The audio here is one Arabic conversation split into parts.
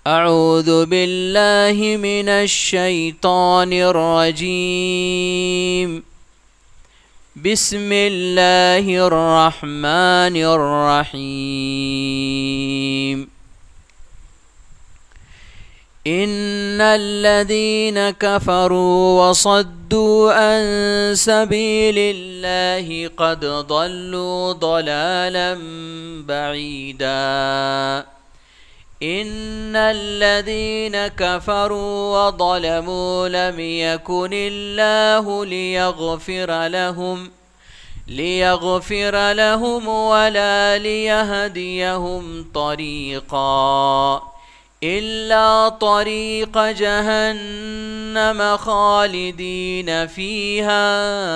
أعوذ بالله من الشيطان الرجيم. بسم الله الرحمن الرحيم. إن الذين كفروا وصدوا عن سبيل الله قد ضلوا ضلالا بعيدا. إن الذين كفروا وظلموا لم يكن الله ليغفر لهم ولا ليهديهم طريقا إلا طريق جهنم خالدين فيها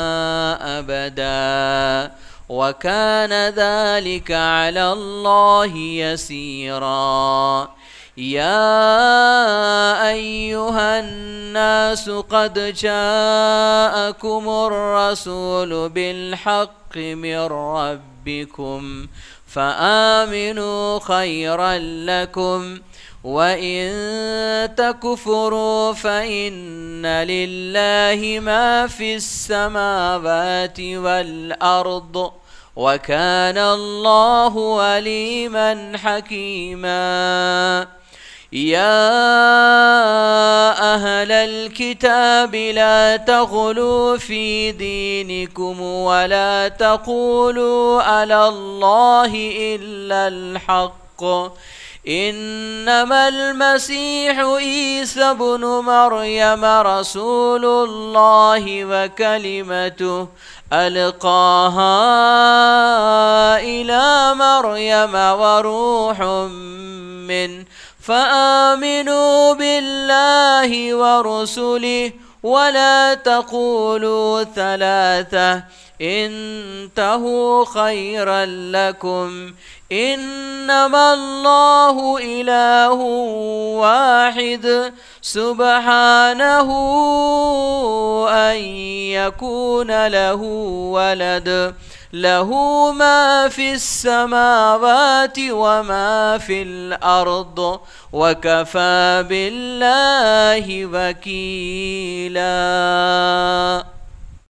أبدا وكان ذلك على الله يسيرا. يا أيها الناس قد جاءكم الرسول بالحق من ربكم فآمنوا خيرا لكم وإن تكفروا فإن لله ما في السماوات والأرض وكان الله عليما حكيما. يا أهل الكتاب لا تغلوا في دينكم ولا تقولوا على الله إلا الحق. إنما المسيح عيسى ابن مريم رسول الله وكلمته ألقاها إلى مريم وروح منه فآمنوا بالله ورسله ولا تقولوا ثلاثة انتهوا خيرا لكم. إنما الله إله واحد سبحانه أن يكون له ولد له ما في السماوات وما في الأرض وكفى بالله وكيلا.